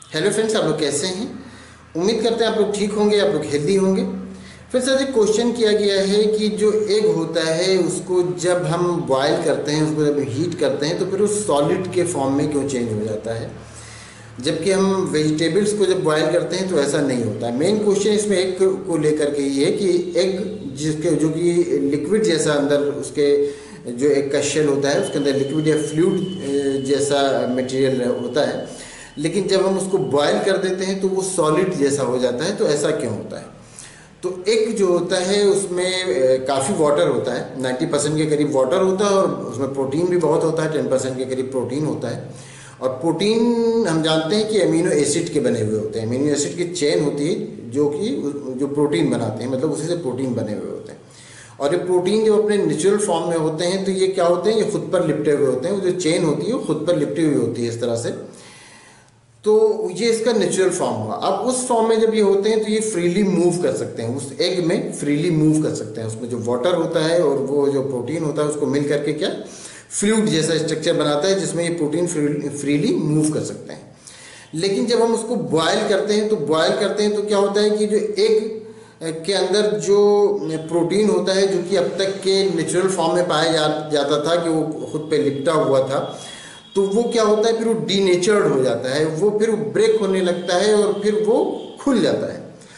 Hello friends, आप लोग कैसे हैं? उम्मीद करते हैं आप लोग ठीक होंगे, आप लोग हेल्दी होंगे। फ्रेंड्स, आज एक क्वेश्चन किया गया है कि जो एग होता है उसको जब हम बॉयल करते हैं, उसको जब हीट करते हैं तो फिर वो सॉलिड के फॉर्म में क्यों चेंज हो जाता है, जबकि हम वेजिटेबल्स को जब बॉयल करते हैं तो ऐसा नहीं होता है। मेन क्वेश्चन इसमें एग को लेकर के ये है कि एग जिसके जो कि लिक्विड जैसा अंदर उसके जो एग का शेल होता है उसके अंदर लिक्विड या फ्लूइड जैसा मटेरियल होता है, लेकिन जब हम उसको बॉयल कर देते हैं तो वो सॉलिड जैसा हो जाता है। तो ऐसा क्यों होता है? तो एग जो होता है उसमें काफ़ी वाटर होता है, 90% के करीब वाटर होता है और उसमें प्रोटीन भी बहुत होता है, 10% के करीब प्रोटीन होता है। और प्रोटीन हम जानते हैं कि अमीनो एसिड के बने हुए होते हैं, अमीनो एसिड की चेन होती है जो प्रोटीन बनाते हैं, मतलब उसी से प्रोटीन बने हुए होते हैं। और ये प्रोटीन जब अपने नेचुरल फॉर्म में होते हैं तो ये क्या होते हैं, ये खुद पर लिपटे हुए होते हैं। वो जो चेन होती है वो खुद पर लिपटी हुई होती है इस तरह से। तो ये इसका नेचुरल फॉर्म हुआ। अब उस फॉर्म में जब ये होते हैं तो ये फ्रीली मूव कर सकते हैं, उस एग में फ्रीली मूव कर सकते हैं। उसमें जो वाटर होता है और वो जो प्रोटीन होता है उसको मिल करके क्या फ्लूइड जैसा स्ट्रक्चर बनाता है जिसमें ये प्रोटीन फ्रीली मूव कर सकते हैं। लेकिन जब हम उसको बॉयल करते हैं तो क्या होता है कि जो एग के अंदर जो प्रोटीन होता है जो कि अब तक के नेचुरल फॉर्म में पाया जाता था कि वो खुद पे लिपटा हुआ था, तो वो क्या होता है फिर वो डीनेचर्ड हो जाता है, वो फिर ब्रेक होने लगता है और फिर वो खुल जाता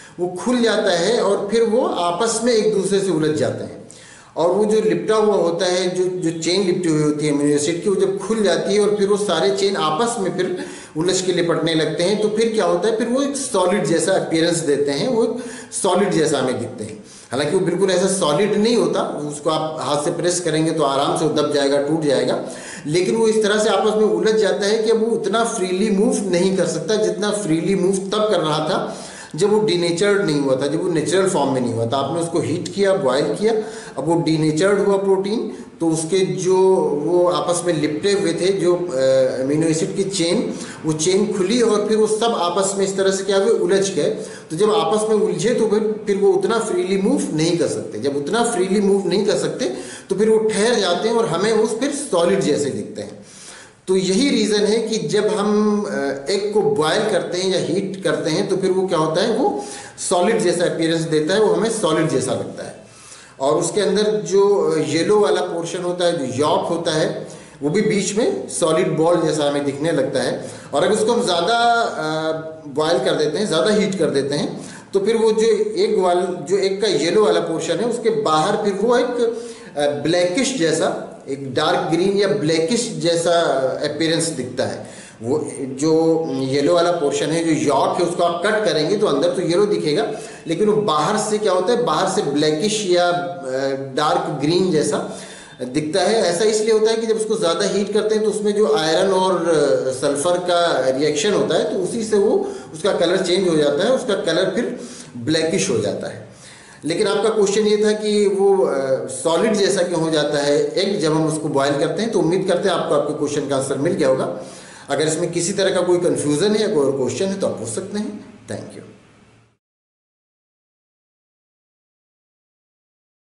है और फिर वो आपस में एक दूसरे से उलझ जाते हैं। और वो जो लिपटा हुआ होता है, जो चेन लिपटी हुई होती है अमीनो एसिड की, वो जब खुल जाती है और फिर वो सारे चेन आपस में फिर उलझ के लिपटने लगते हैं, तो फिर क्या होता है, फिर वो एक सॉलिड जैसा अपीयरेंस देते हैं, वो एक सॉलिड जैसा हमें दिखते हैं। हालांकि वो बिल्कुल ऐसा सॉलिड नहीं होता, उसको आप हाथ से प्रेस करेंगे तो आराम से वो दब जाएगा, टूट जाएगा, लेकिन वो इस तरह से आपस में उलझ जाता है कि अब वो उतना फ्रीली मूव नहीं कर सकता जितना फ्रीली मूव तब कर रहा था जब वो डीनेचर्ड नहीं हुआ था, जब वो नेचुरल फॉर्म में नहीं हुआ था। आपने उसको हीट किया, बॉयल किया, अब वो डीनेचर्ड हुआ प्रोटीन, तो उसके जो वो आपस में लिपटे हुए थे जो अमीनो एसिड की चेन, वो चेन खुली और फिर वो सब आपस में इस तरह से क्या हुए, उलझ गए। तो जब आपस में उलझे तो फिर वो उतना फ्रीली मूव नहीं कर सकते। जब उतना फ्रीली मूव नहीं कर सकते तो फिर वो ठहर जाते हैं और हमें उस फिर सॉलिड जैसे दिखते हैं। तो यही रीज़न है कि जब हम एग को बॉयल करते हैं या हीट करते हैं तो फिर वो क्या होता है, वो सॉलिड जैसा अपीयरेंस देता है, वो हमें सॉलिड जैसा लगता है। और उसके अंदर जो येलो वाला पोर्शन होता है, जो यॉक होता है, वो भी बीच में सॉलिड बॉल जैसा हमें दिखने लगता है। और अगर उसको हम ज़्यादा बॉयल कर देते हैं, ज़्यादा हीट कर देते हैं, तो फिर वो जो एग का येलो वाला पोर्शन है उसके बाहर फिर वो एक ब्लैकिश जैसा, एक डार्क ग्रीन या ब्लैकिश जैसा अपीयरेंस दिखता है। वो जो येलो वाला पोर्शन है, जो यॉक है, उसको आप कट करेंगे तो अंदर तो येलो दिखेगा, लेकिन वो बाहर से क्या होता है, बाहर से ब्लैकिश या डार्क ग्रीन जैसा दिखता है। ऐसा इसलिए होता है कि जब उसको ज़्यादा हीट करते हैं तो उसमें जो आयरन और सल्फर का रिएक्शन होता है, तो उसी से वो उसका कलर चेंज हो जाता है, उसका कलर फिर ब्लैकिश हो जाता है। लेकिन आपका क्वेश्चन ये था कि वो सॉलिड जैसा क्यों हो जाता है एग जब हम उसको बॉयल करते हैं। तो उम्मीद करते हैं आपको आपके क्वेश्चन का आंसर मिल गया होगा। अगर इसमें किसी तरह का कोई कन्फ्यूज़न है या कोई और क्वेश्चन है तो आप पूछ सकते हैं। Thank you.